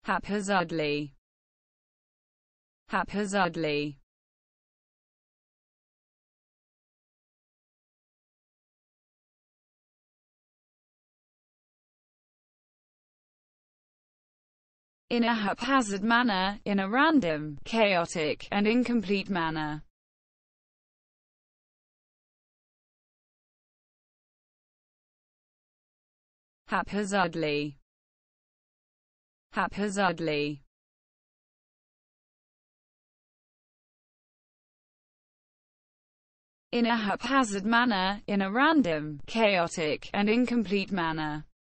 haphazardly, haphazardly, in a haphazard manner, in a random, chaotic, and incomplete manner. Haphazardly, haphazardly, in a haphazard manner, in a random, chaotic, and incomplete manner.